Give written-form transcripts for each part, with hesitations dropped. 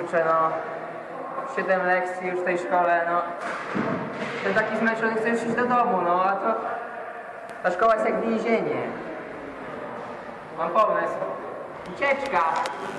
kurczę, no 7 lekcji już w tej szkole, no ten taki zmęczony chce już iść do domu, no a to ta szkoła jest jak więzienie. Mam pomysł. Ucieczka!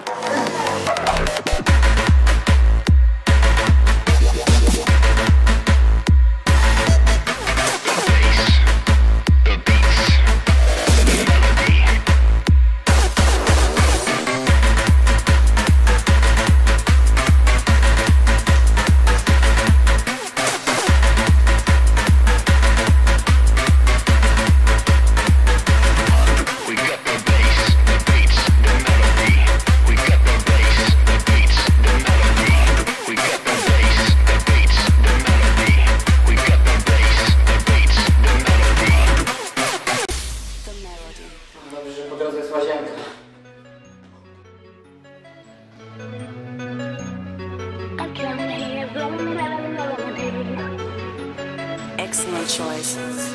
Dobrze, że po drodze jest łazienka. Excellent choice.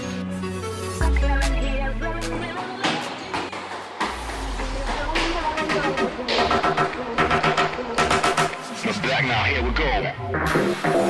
It's back now, here we go.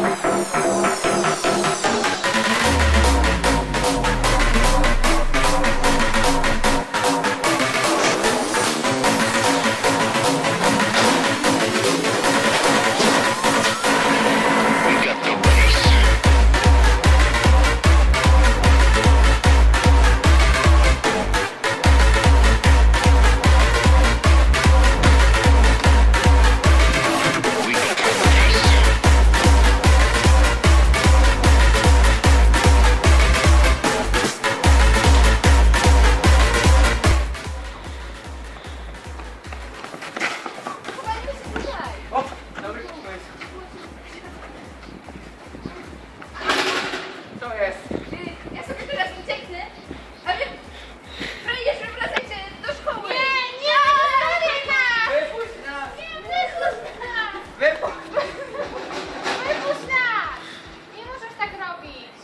Co jest? Ja sobie teraz ucieknę, a wy jeszcze wracajcie do szkoły. Nie zostawię nas! Wypuść nas! Nie, wypuść nas! Wypuść! Wypuść nas! Nie możesz tak robić.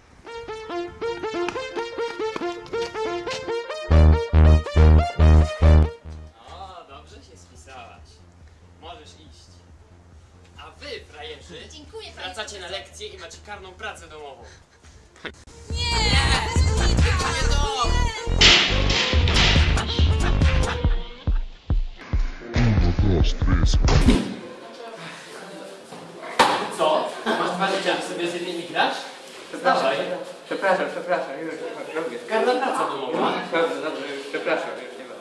O, dobrze się spisałaś. Możesz iść. A wy, frajerzy, Dziękuję, wracacie na lekcję i macie karną pracę domową. Co? Masz 2 życia, sobie z jednymi grasz? Dawaj. Przepraszam, już robię. Karna praca domowa. Dobrze, już przepraszam, już nie ma.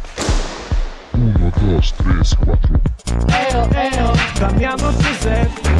Cambiamos de set.